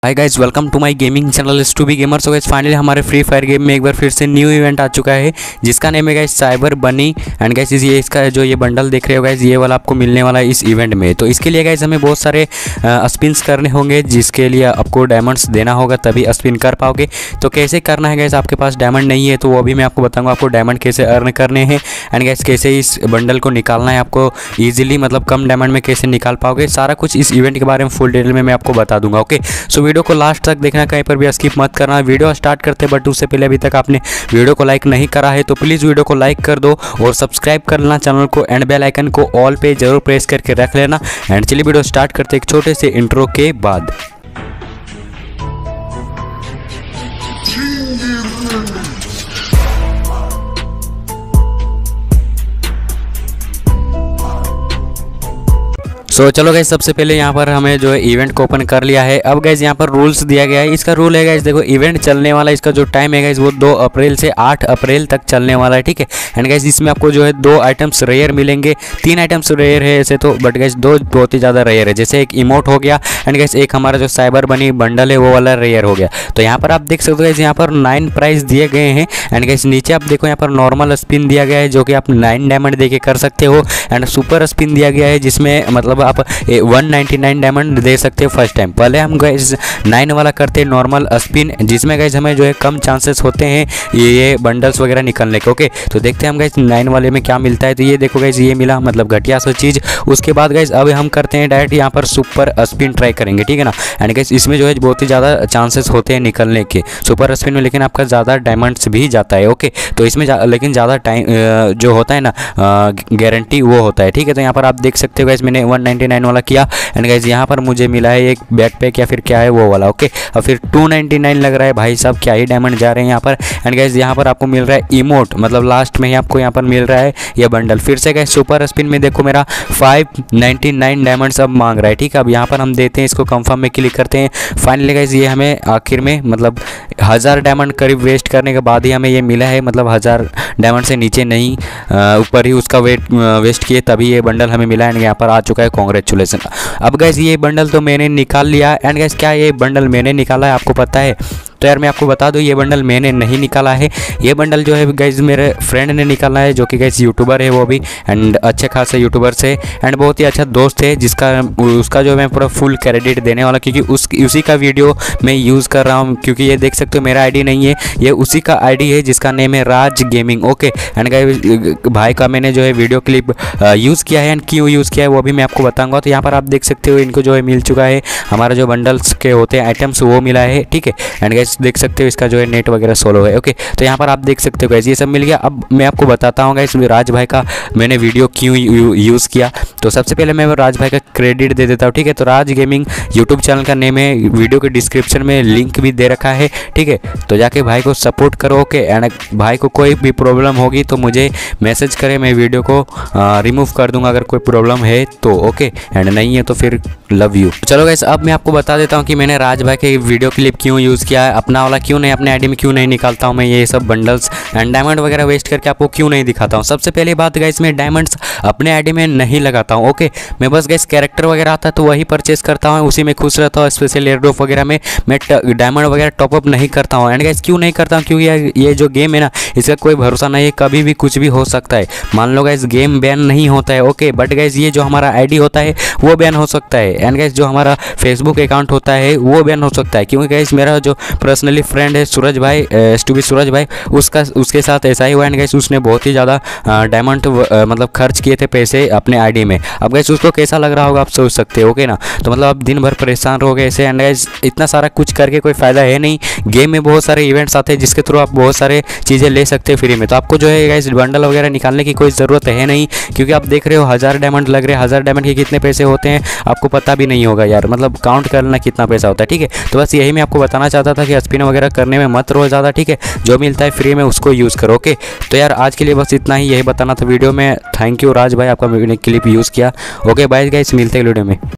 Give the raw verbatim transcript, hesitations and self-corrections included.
Hi guys, welcome to my gaming channel S to B gamer. So guys finally हमारे free fire game में एक बार फिर से new event आ चुका है जिसका नेम है guys cyber bunny. And guys ये इसका जो ये बंडल देख रहे हो गाइस, ये वाला आपको मिलने वाला है इस इवेंट में। तो इसके लिए गाइस हमें बहुत सारे स्पिन्स करने होंगे जिसके लिए आपको डायमंड्स देना होगा तभी स्पिन कर पाओगे। तो कैसे करना है गाइस, आपके पास डायमंड नहीं है तो वो भी मैं आपको बताऊँगा आपको डायमंड कैसे अर्न करने हैं। एंड गाइस कैसे इस बंडल को निकालना है आपको ईजिली, मतलब कम डायमंड में कैसे निकाल पाओगे, सारा कुछ इस इवेंट के बारे में फुल डिटेल में मैं आपको बता दूंगा। ओके, सो वीडियो को लास्ट तक देखना, कहीं पर भी स्किप मत करना। वीडियो स्टार्ट करते बट उससे पहले अभी तक आपने वीडियो को लाइक नहीं करा है तो प्लीज़ वीडियो को लाइक कर दो और सब्सक्राइब कर लेना चैनल को एंड बेल आइकन को ऑल पे जरूर प्रेस करके रख लेना। एंड चलिए वीडियो स्टार्ट करते एक छोटे से इंट्रो के बाद। सो so, चलो गाइस सबसे पहले यहाँ पर हमें जो है इवेंट को ओपन कर लिया है। अब गाइस यहाँ पर रूल्स दिया गया है। इसका रूल है गाइस, देखो इवेंट चलने वाला, इसका जो टाइम है गाइस वो दो अप्रैल से आठ अप्रैल तक चलने वाला है, ठीक है। एंड गाइस इसमें आपको जो है दो आइटम्स रेयर मिलेंगे, तीन आइटम्स रेयर है ऐसे तो, बट गाइस दो बहुत ही ज़्यादा रेयर है। जैसे एक इमोट हो गया एंड गाइस एक हमारा जो साइबर बनी बंडल है वो वाला रेयर हो गया। तो यहाँ पर आप देख सकते हो गाइस, यहाँ पर नाइन प्राइस दिए गए हैं। एंड गाइस नीचे आप देखो यहाँ पर नॉर्मल स्पिन दिया गया है जो कि आप नाइन डायमंड दे के कर सकते हो। एंड सुपर स्पिन दिया गया है जिसमें मतलब आप वन नाइन्टी नाइन डायमंड दे सकते हो फर्स्ट टाइम। पहले हम गाइस नाइन वाला करते हैं नॉर्मल स्पिन, जिसमें गाइस हमें जो है कम चांसेस होते हैं ये ये बंडल्स वगैरह निकलने के। ओके, तो देखते हैं हम गाइस नाइन वाले में क्या मिलता है। तो ये देखो गाइस ये मिला, मतलब घटिया सा चीज़। उसके बाद गाइस अब हम करते हैं डायरेक्ट यहाँ पर सुपर स्पिन ट्राई करेंगे, ठीक है ना। एंड गाइस इसमें जो है बहुत ही ज़्यादा चांसेस होते हैं निकलने के सुपर स्पिन में, लेकिन आपका ज़्यादा डायमंड्स भी जाता है। ओके, तो इसमें लेकिन ज़्यादा टाइम जो होता है ना गारंटी वो होता है, ठीक है। तो यहाँ पर आप देख सकते हो गाइस मैंने वन नाइन्टी नाइन वाला किया एंड गाइस यहाँ पर मुझे मिला है एक बैकपैक या फिर क्या है वो वाला। ओके, और फिर टू नाइन्टी नाइन लग रहा है, भाई साहब क्या ही डायमंड जा रहे हैं यहाँ पर। एंड गाइस यहाँ पर आपको मिल रहा है इमोट, मतलब लास्ट में ही आपको यहाँ पर मिल रहा है ये बंडल। फिर से गाइस सुपर स्पिन में देखो मेरा फाइव नाइन्टी नाइन डायमंड्स अब मांग रहा है, ठीक है। अब यहाँ पर हम देते हैं इसको, कंफर्म में क्लिक करते हैं। फाइनली गाइस ये हमें आखिर में मतलब हज़ार डायमंड करीब वेस्ट करने के बाद ही हमें ये मिला है, मतलब हज़ार डायमंड से नीचे नहीं, ऊपर ही उसका वेट वेस्ट किए तभी ये बंडल हमें मिला। एंड यहाँ पर आ चुका है, कॉन्ग्रेचुलेसन। अब गाइस ये बंडल तो मैंने निकाल लिया। एंड गाइस क्या ये बंडल मैंने निकाला है आपको पता है? तो यार मैं आपको बता दूं ये बंडल मैंने नहीं निकाला है। ये बंडल जो है गाइस मेरे फ्रेंड ने निकाला है, जो कि गाइस यूट्यूबर है वो भी, एंड अच्छे खासे यूट्यूबर से एंड बहुत ही अच्छा दोस्त है, जिसका उसका जो मैं पूरा फुल क्रेडिट देने वाला, क्योंकि उस उसी का वीडियो मैं यूज़ कर रहा हूँ। क्योंकि ये देख सकते हो मेरा आईडी नहीं है, ये उसी का आईडी है जिसका नेम है Raj gaming. Okay, and guys भाई का मैंने जो है वीडियो क्लिप यूज़ किया है एंड क्यों यूज़ किया है वो भी मैं आपको बताऊँगा। तो यहाँ पर आप देख सकते हो इनको जो है मिल चुका है हमारा जो बंडल्स के होते हैं आइटम्स वो मिला है, ठीक है। एंड गाइस देख सकते हो इसका जो है नेट वगैरह सोलो है। ओके, तो यहाँ पर आप देख सकते हो गाइस ये सब मिल गया। अब मैं आपको बताता हूँ गाइस राज भाई का मैंने वीडियो क्यों यू, यूज़ किया। तो सबसे पहले मैं राज भाई का क्रेडिट दे देता हूँ, ठीक है। तो राज गेमिंग यूट्यूब चैनल का नेम है, वीडियो के डिस्क्रिप्शन में लिंक भी दे रखा है, ठीक है। तो जाके भाई को सपोर्ट करो। ओके, एंड भाई को कोई भी प्रॉब्लम होगी तो मुझे मैसेज करें, मैं वीडियो को रिमूव कर दूंगा अगर कोई प्रॉब्लम है तो। ओके, एंड नहीं है तो फिर लव यू। चलो गाइस अब मैं आपको बता देता हूँ कि मैंने राज भाई के वीडियो क्लिप क्यों यूज़ किया है, अपना वाला क्यों नहीं, अपने आईडी में क्यों नहीं निकालता हूँ मैं ये सब बंडल्स एंड डायमंड वगैरह वेस्ट करके आपको क्यों नहीं दिखाता हूँ। सबसे पहली बात गाइस मैं डायमंड्स अपने आईडी में नहीं लगाता हूँ। ओके, मैं बस गाइस कैरेक्टर वगैरह आता है तो वही परचेस करता हूँ, उसी में खुश रहता हूँ। स्पेशल एयरड्रॉप वगैरह में मैं डायमंड वगैरह टॉपअप नहीं करता हूँ। एंड गाइस क्यों नहीं करता हूँ, क्योंकि ये जो गेम है ना इसका कोई भरोसा नहीं है, कभी भी कुछ भी हो सकता है। मान लो गाइस गेम बैन नहीं होता है, ओके, बट गाइस ये जो हमारा आईडी होता है वो बैन हो सकता है। एंड गाइस जो हमारा फेसबुक अकाउंट होता है वो बैन हो सकता है, क्योंकि गाइस मेरा जो पर्सनली फ्रेंड है सूरज भाई, एस टू बी सूरज भाई, उसका उसके साथ ऐसा ही हुआ। एंड गाइस उसने बहुत ही ज़्यादा डायमंड मतलब खर्च किए थे पैसे अपने आईडी में। अब गाइस उसको कैसा लग रहा होगा आप सोच सकते हो, ओके ना। तो मतलब आप दिन भर परेशान रहोगे ऐसे। एंड गाइस इतना सारा कुछ करके कोई फ़ायदा है नहीं। गेम में बहुत सारे इवेंट्स आते हैं जिसके थ्रू आप बहुत सारे चीज़ें ले सकते हैं फ्री में। तो आपको जो है गाइस बंडल वगैरह निकालने की कोई ज़रूरत है नहीं, क्योंकि आप देख रहे हो हज़ार डायमंड लग रहे हैं। हज़ार डायमंड के कितने पैसे होते हैं आपको पता भी नहीं होगा यार, मतलब काउंट करना कितना पैसा होता है, ठीक है। तो बस यही मैं आपको बताना चाहता था कि स्पिन वगैरह करने में मत रहो ज़्यादा, ठीक है। जो मिलता है फ्री में उसको यूज़ करो। ओके, तो यार आज के लिए बस इतना ही, यही बताना था वीडियो में। थैंक यू राज भाई, आपका क्लिप यूज़ किया। ओके बाय गाइस, मिलते हैं वीडियो में।